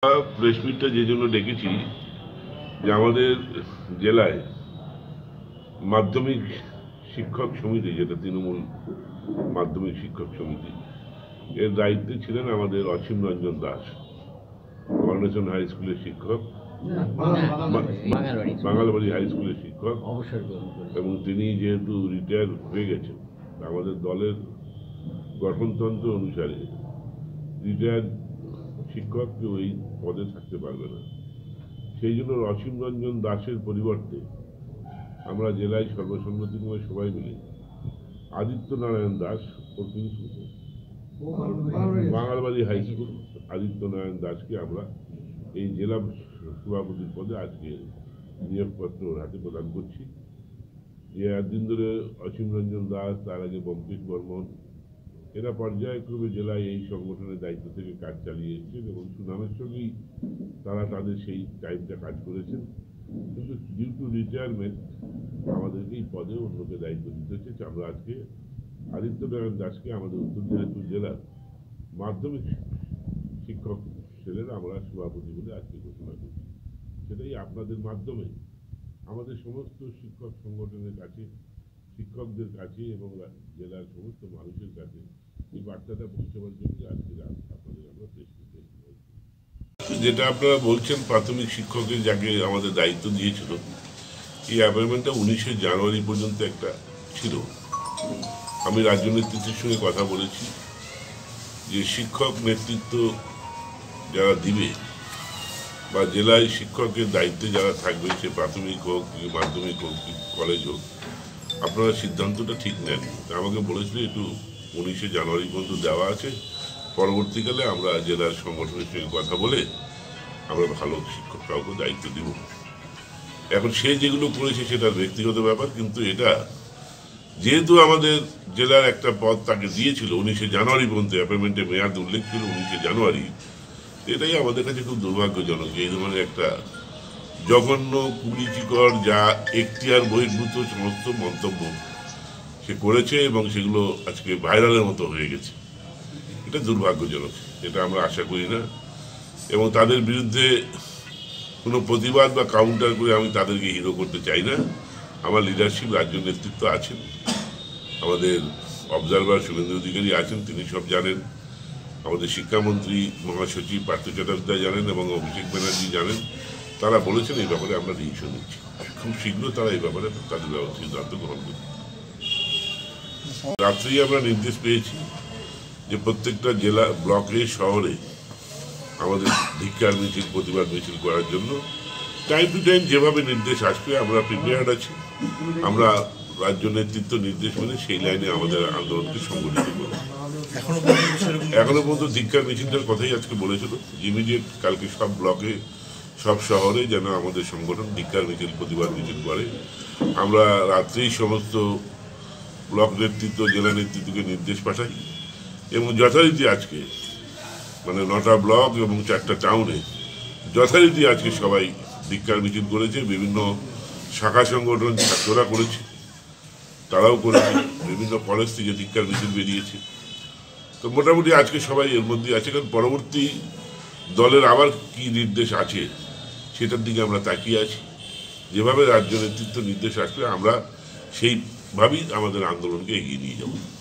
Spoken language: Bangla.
প্রেস মিটটা যে জন্য ডেকেছি যে আমাদের জেলায় মাধ্যমিক শিক্ষক সমিতি, যেটা তৃণমূল মাধ্যমিক শিক্ষক সমিতি, এর দায়িত্বে ছিলেন আমাদের অসীম রঞ্জন দাস, কর্নেশন হাই স্কুলের শিক্ষক, বাঙালবাড়ি হাই স্কুলের শিক্ষক, এবং তিনি যেহেতু রিটায়ার হয়ে গেছেন, আমাদের দলের গঠনতন্ত্র অনুসারে রিটায়ার্ড শিক্ষক ওই পদে থাকতে পারবে না। সেই জন্য অসীম রঞ্জন দাসের পরিবর্তে আমরা জেলায় সর্বসম্মতিক্রমে সবাই মিলে আদিত্য নারায়ণ দাস, ওর তিনি বাঙালবাড়ি হাই স্কুল, আদিত্য নারায়ণ দাসকে আমরা এই জেলা সভাপতির পদে আজকে নিয়োগপত্র ওর হাতে প্রদান করছি। যে একদিন ধরে অসীম রঞ্জন দাস, তার আগে ব্যোমকেশ বর্মন, এরা পর্যায়ক্রমে জেলায় এই সংগঠনের দায়িত্ব থেকে কাজ চালিয়ে এসেছেন এবং সুনামের সঙ্গেই তারা তাদের সেই টাইমটা কাজ করেছেন। কিন্তু ডিউ টু রিটায়ারমেন্ট আমাদেরকে এই পদে অন্যকে দায়িত্ব দিতে হচ্ছে। আমরা আজকে আদিত্য নারায়ণ দাসকে আমাদের উত্তর দিনাজপুর জেলার মাধ্যমিক শিক্ষক সেলের আমরা সভাপতি বলে আজকে ঘোষণা করছি। সেটাই আপনাদের মাধ্যমে আমাদের সমস্ত শিক্ষক সংগঠনের কাছে, শিক্ষকদের কাছে এবং জেলার সমস্ত মানুষের কাছে এই বার্তাটা পৌঁছাবার জন্য আজকে আপনাদের আমরা প্রেস মিট। যেটা আপনারা বলছেন, প্রাথমিক শিক্ষকের যাকে আমাদের দায়িত্ব দিয়েছিল, এই অ্যাপয়েন্টমেন্টটা 19শে জানুয়ারি পর্যন্ত একটা ছিল। আমি রাজ্য নেতৃত্বের সঙ্গে কথা বলেছি যে শিক্ষক নেতৃত্ব যারা দিবে বা জেলায় শিক্ষকের দায়িত্বে যারা থাকবে, সে প্রাথমিক হোক কি মাধ্যমিক হোক কি কলেজ হোক, আপনারা সিদ্ধান্তটা ঠিক নেন। আমাকে বলেছিল একটু 19শে জানুয়ারি পর্যন্ত দেওয়া আছে, পরবর্তীকালে আমরা জেলার সংগঠনের সঙ্গে কথা বলে আমরা ভালো শিক্ষক কাউকে দায়িত্ব দেব। এখন সে যেগুলো করেছে সেটার ব্যক্তিগত ব্যাপার, কিন্তু এটা যেহেতু আমাদের জেলার একটা পদ তাকে দিয়েছিল 19শে জানুয়ারি পর্যন্ত, অ্যাপয়েন্টমেন্টে মেয়াদ উল্লেখ ছিল 19শে জানুয়ারি, এটাই আমাদের কাছে খুব দুর্ভাগ্যজনক। এই ধরনের একটা জঘন্য, কুরুচিকর, যা এখতিয়ার বহির্ভূত সমস্ত মন্তব্য সে করেছে এবং সেগুলো আজকে ভাইরালের মতো হয়ে গেছে। এটা দুর্ভাগ্যজনক, এটা আমরা আশা করি না। এবং তাদের বিরুদ্ধে কোনো প্রতিবাদ বা কাউন্টার করে আমি তাদেরকে হিরো করতে চাই না। আমার লিডারশিপ, রাজ্য নেতৃত্ব আছেন, আমাদের অবজারভার শুভেন্দু অধিকারী আছেন, তিনি সব জানেন, আমাদের শিক্ষামন্ত্রী মহাসচিব পার্থ চট্টোপাধ্যায় জানেন এবং অভিষেক ব্যানার্জি জানেন। তারা বলেছেন এই ব্যাপারে আমরা ডিসিশন নিচ্ছি, খুব শীঘ্র তারা এই ব্যাপারে তাদের সিদ্ধান্ত গ্রহণ করবে। রাত্রেই আমরা নির্দেশ পেয়েছি যে প্রত্যেকটা জেলা, ব্লকে, শহরে আমাদের ধিক্কার মিছিল, প্রতিবাদ মিছিল করার জন্য টাইম টু টাইম যেভাবে নির্দেশ আসবে আমরা প্রিপেয়ার্ড আছি। আমরা রাজ্য নেতৃত্ব নির্দেশ মেনে সেই লাইনে আমাদের আন্দোলনকে সংগঠিত করব। এখনো পর্যন্ত ধিক্কার মিছিলটার কথাই আজকে বলেছিল, ইমিডিয়েট কালকে সব ব্লকে, সব শহরে যেন আমাদের সংগঠন ধিক্কার মিছিল, প্রতিবাদ মিছিল করে। আমরা রাত্রেই সমস্ত ব্লক নেতৃত্ব, জেলা নেতৃত্বকে নির্দেশ পাঠাই এবং যথারীতি আজকে মানে 9টা ব্লক এবং 4টা টাউনে যথারীতি আজকে সবাই ধিক্কার মিছিল করেছে। বিভিন্ন শাখা সংগঠন, ছাত্ররা করেছে, তারাও করেছে, বিভিন্ন কলেজ থেকে ধিক্কার মিছিল বেরিয়েছে। তো মোটামুটি আজকে সবাই এর মধ্যে আছে, কারণ পরবর্তী দলের আবার কি নির্দেশ আছে সেটার দিকে আমরা তাকিয়ে আছি। যেভাবে রাজ্য নেতৃত্ব নির্দেশ আসবে আমরা সেইভাবেই আমাদের আন্দোলনকে এগিয়ে নিয়ে যাব।